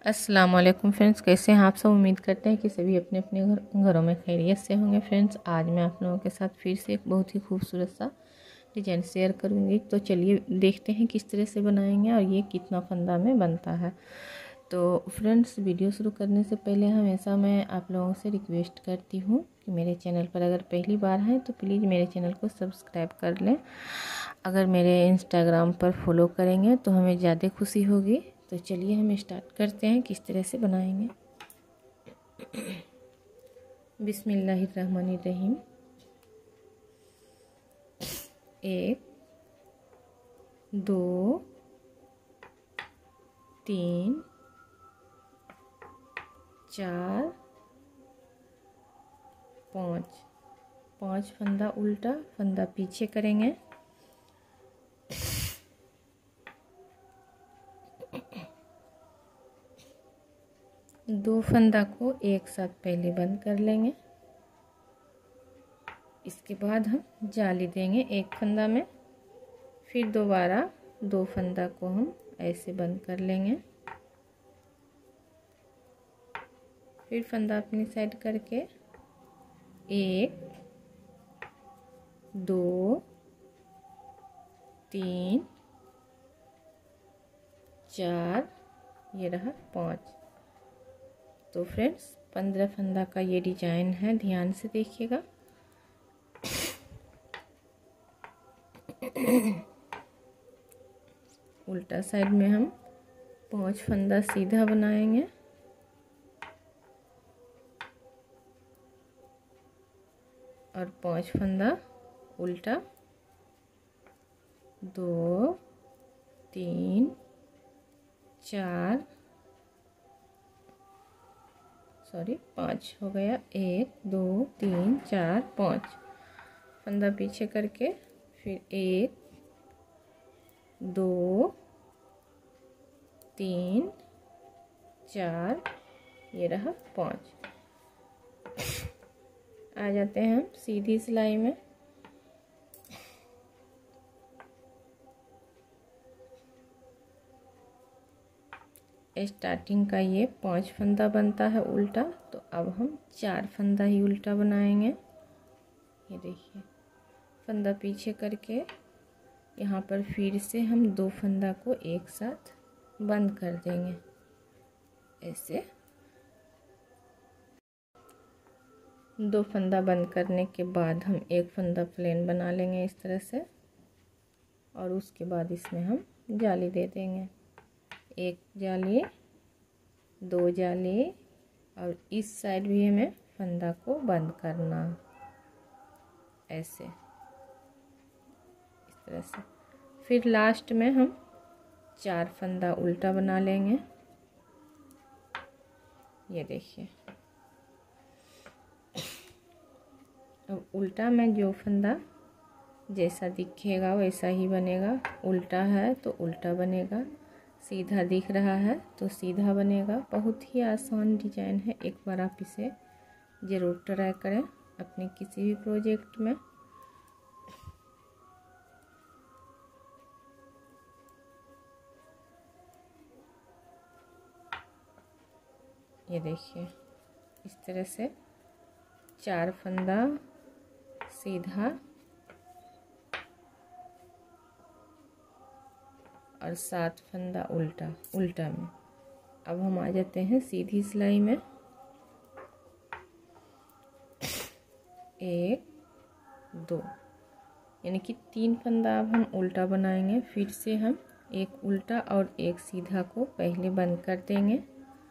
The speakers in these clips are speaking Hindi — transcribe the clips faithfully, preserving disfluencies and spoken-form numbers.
अस्सलाम वालेकुम फ्रेंड्स, कैसे हैं आप सब। उम्मीद करते हैं कि सभी अपने अपने घर घरों में खैरियत से होंगे। फ्रेंड्स, आज मैं आप लोगों के साथ फिर से एक बहुत ही खूबसूरत सा डिजाइन शेयर करूंगी। तो चलिए देखते हैं किस तरह से बनाएंगे और ये कितना फंदा में बनता है। तो फ्रेंड्स, वीडियो शुरू करने से पहले हमेशा मैं आप लोगों से रिक्वेस्ट करती हूँ कि मेरे चैनल पर अगर पहली बार हैं तो प्लीज़ मेरे चैनल को सब्सक्राइब कर लें। अगर मेरे इंस्टाग्राम पर फॉलो करेंगे तो हमें ज़्यादा खुशी होगी। तो चलिए हम स्टार्ट करते हैं किस तरह से बनाएंगे। बिस्मिल्लाहिर्रहमानिर्रहीम। एक, दो, तीन, चार, पाँच। पाँच फंदा उल्टा, फंदा पीछे करेंगे। दो फंदा को एक साथ पहले बंद कर लेंगे। इसके बाद हम जाली देंगे एक फंदा में। फिर दोबारा दो फंदा को हम ऐसे बंद कर लेंगे। फिर फंदा अपनी साइड करके एक, दो, तीन, चार, ये रहा पाँच। तो फ्रेंड्स, पंद्रह फंदा का ये डिजाइन है, ध्यान से देखिएगा। उल्टा साइड में हम पांच फंदा सीधा बनाएंगे और पांच फंदा उल्टा। दो, तीन, चार, सॉरी पाँच हो गया। एक, दो, तीन, चार, पाँच। फंदा पीछे करके फिर एक, दो, तीन, चार, ये रहा पाँच। आ जाते हैं हम सीधी सिलाई में। स्टार्टिंग का ये पांच फंदा बनता है उल्टा, तो अब हम चार फंदा ही उल्टा बनाएंगे। ये देखिए, फंदा पीछे करके यहाँ पर फिर से हम दो फंदा को एक साथ बंद कर देंगे ऐसे। दो फंदा बंद करने के बाद हम एक फंदा प्लेन बना लेंगे इस तरह से, और उसके बाद इसमें हम जाली दे देंगे। एक जाली, दो जाली, और इस साइड भी हमें फंदा को बंद करना ऐसे, इस तरह से। फिर लास्ट में हम चार फंदा उल्टा बना लेंगे। ये देखिए, अब उल्टा में जो फंदा जैसा दिखेगा वैसा ही बनेगा। उल्टा है तो उल्टा बनेगा, सीधा दिख रहा है तो सीधा बनेगा। बहुत ही आसान डिजाइन है, एक बार आप इसे ज़रूर ट्राई करें अपने किसी भी प्रोजेक्ट में। ये देखिए, इस तरह से चार फंदा सीधा और सात फंदा उल्टा उल्टा में। अब हम आ जाते हैं सीधी सिलाई में। एक, दो, यानी कि तीन फंदा अब हम उल्टा बनाएंगे। फिर से हम एक उल्टा और एक सीधा को पहले बंद कर देंगे।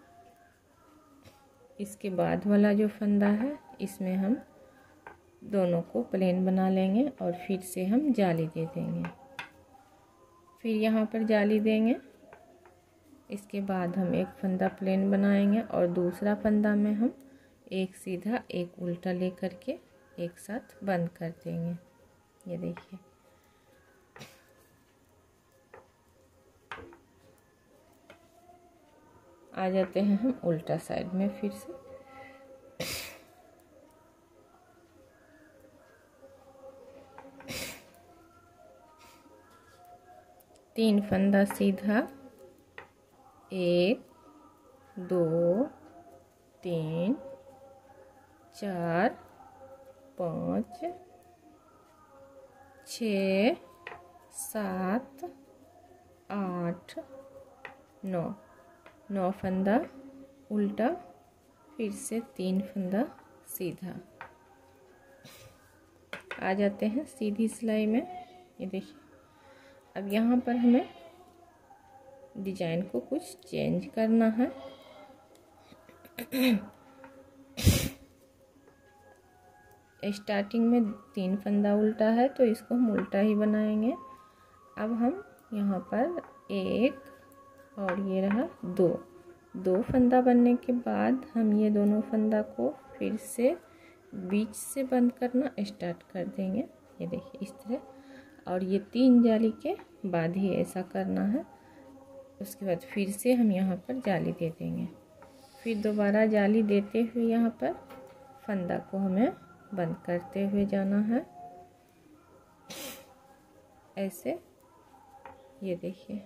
इसके बाद वाला जो फंदा है इसमें हम दोनों को प्लेन बना लेंगे और फिर से हम जाली दे देंगे। फिर यहाँ पर जाली देंगे। इसके बाद हम एक फंदा प्लेन बनाएंगे और दूसरा फंदा में हम एक सीधा एक उल्टा ले करके एक साथ बंद कर देंगे। ये देखिए, आ जाते हैं हम उल्टा साइड में। फिर से तीन फंदा सीधा, एक, दो, तीन, चार, पाँच, छः, सात, आठ, नौ। नौ फंदा उल्टा, फिर से तीन फंदा सीधा। आ जाते हैं सीधी सिलाई में। ये देखिए, अब यहाँ पर हमें डिजाइन को कुछ चेंज करना है। स्टार्टिंग में तीन फंदा उल्टा है तो इसको हम उल्टा ही बनाएंगे। अब हम यहाँ पर एक और ये रहा दो दो फंदा बनने के बाद हम ये दोनों फंदा को फिर से बीच से बंद करना स्टार्ट कर देंगे। ये देखिए इस तरह, और ये तीन जाली के बाद ही ऐसा करना है। उसके बाद फिर से हम यहाँ पर जाली दे देंगे, फिर दोबारा जाली देते हुए यहाँ पर फंदा को हमें बंद करते हुए जाना है ऐसे। ये देखिए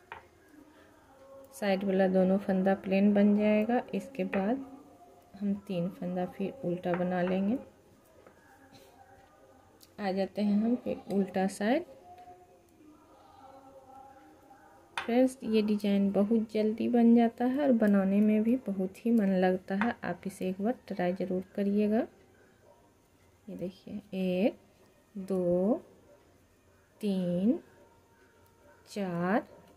साइड वाला दोनों फंदा प्लेन बन जाएगा। इसके बाद हम तीन फंदा फिर उल्टा बना लेंगे। आ जाते हैं हम फिर उल्टा साइड। फ्रेंड्स, ये डिजाइन बहुत जल्दी बन जाता है और बनाने में भी बहुत ही मन लगता है। आप इसे एक बार ट्राई ज़रूर करिएगा। ये देखिए, एक, दो, तीन, चार,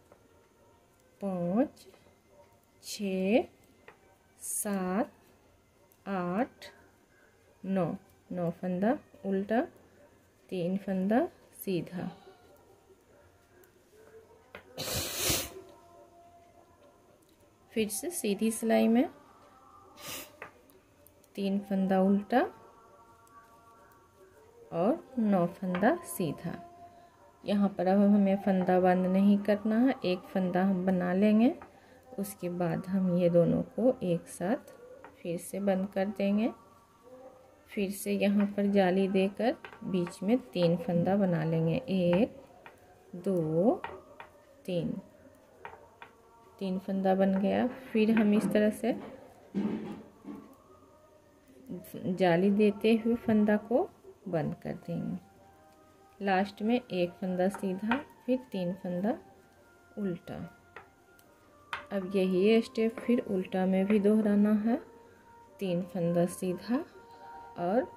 पाँच, छ, सात, आठ, नौ। नौ फंदा उल्टा, तीन फंदा सीधा। फिर से सीधी सिलाई में तीन फंदा उल्टा और नौ फंदा सीधा। यहाँ पर अब हमें फंदा बंद नहीं करना है, एक फंदा हम बना लेंगे। उसके बाद हम ये दोनों को एक साथ फिर से बंद कर देंगे। फिर से यहाँ पर जाली देकर बीच में तीन फंदा बना लेंगे। एक, दो, तीन। तीन फंदा बन गया। फिर हम इस तरह से जाली देते हुए फंदा को बंद कर देंगे। लास्ट में एक फंदा सीधा, फिर तीन फंदा उल्टा। अब यही स्टेप फिर उल्टा में भी दोहराना है। तीन फंदा सीधा और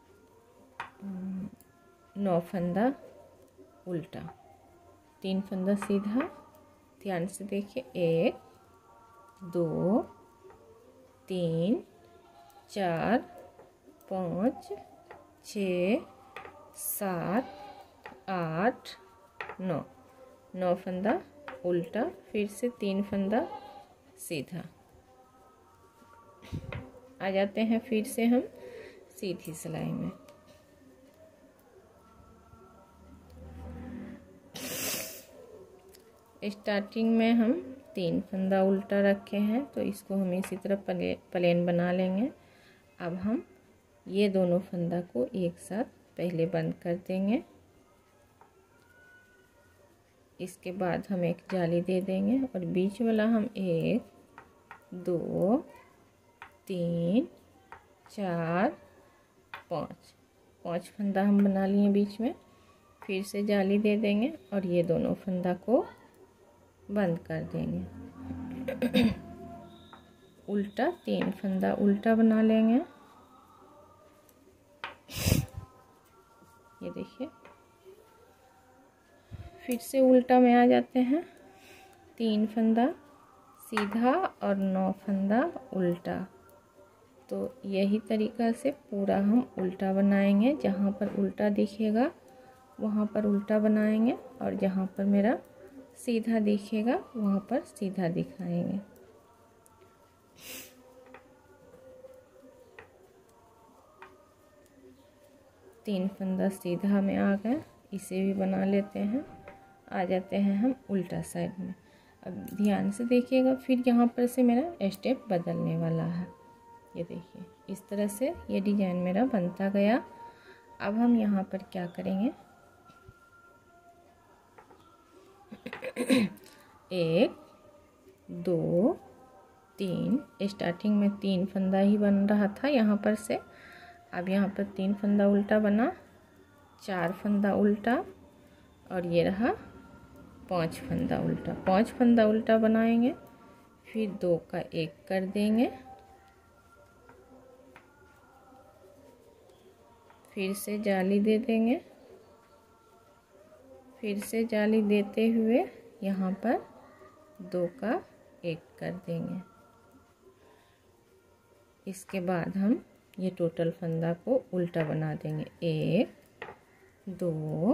नौ फंदा उल्टा। तीन फंदा सीधा, ध्यान से देखिए, एक, दो, तीन, चार, पाँच, छ, सात, आठ, नौ। नौ फंदा उल्टा, फिर से तीन फंदा सीधा। आ जाते हैं फिर से हम सीधी सिलाई में। स्टार्टिंग में हम तीन फंदा उल्टा रखे हैं तो इसको हम इसी तरह प्ले, प्लेन बना लेंगे। अब हम ये दोनों फंदा को एक साथ पहले बंद कर देंगे। इसके बाद हम एक जाली दे देंगे और बीच वाला हम एक, दो, तीन, चार, पाँच पाँच फंदा हम बना लिए बीच में। फिर से जाली दे देंगे और ये दोनों फंदा को बंद कर देंगे। उल्टा तीन फंदा उल्टा बना लेंगे। ये देखिए, फिर से उल्टा में आ जाते हैं। तीन फंदा सीधा और नौ फंदा उल्टा। तो यही तरीका से पूरा हम उल्टा बनाएंगे। जहाँ पर उल्टा दिखेगा वहाँ पर उल्टा बनाएंगे और जहाँ पर मेरा सीधा दिखेगा वहाँ पर सीधा दिखाएंगे। तीन फंदा सीधा में आ गए, इसे भी बना लेते हैं। आ जाते हैं हम उल्टा साइड में। अब ध्यान से देखिएगा, फिर यहाँ पर से मेरा स्टेप बदलने वाला है। ये देखिए, इस तरह से ये डिजाइन मेरा बनता गया। अब हम यहाँ पर क्या करेंगे, एक, दो, तीन, स्टार्टिंग में तीन फंदा ही बन रहा था यहाँ पर से, अब यहाँ पर तीन फंदा उल्टा बना, चार फंदा उल्टा, और ये रहा पांच फंदा उल्टा। पांच फंदा उल्टा बनाएंगे, फिर दो का एक कर देंगे, फिर से जाली दे देंगे, फिर से जाली देते हुए यहाँ पर दो का एक कर देंगे। इसके बाद हम ये टोटल फंदा को उल्टा बना देंगे। एक, दो,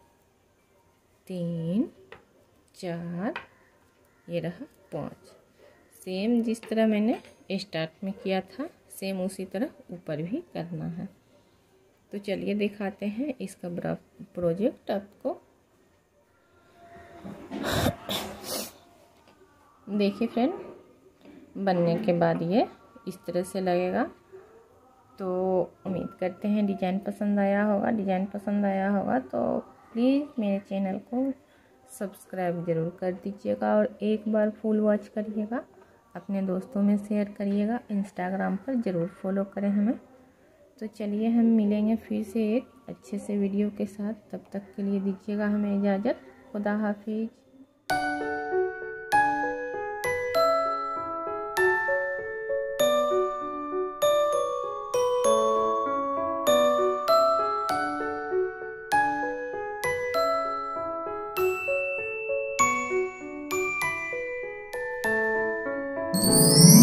तीन, चार, ये रहा पाँच। सेम जिस तरह मैंने स्टार्ट में किया था, सेम उसी तरह ऊपर भी करना है। तो चलिए दिखाते हैं इसका बड़ा प्रोजेक्ट आपको। देखिए फ्रेंड, बनने के बाद ये इस तरह से लगेगा। तो उम्मीद करते हैं डिज़ाइन पसंद आया होगा। डिज़ाइन पसंद आया होगा तो प्लीज़ मेरे चैनल को सब्सक्राइब ज़रूर कर दीजिएगा और एक बार फुल वॉच करिएगा, अपने दोस्तों में शेयर करिएगा, इंस्टाग्राम पर ज़रूर फॉलो करें हमें। तो चलिए हम मिलेंगे फिर से एक अच्छे से वीडियो के साथ। तब तक के लिए दीजिएगा हमें इजाज़त। खुदा हाफिज। Thank you.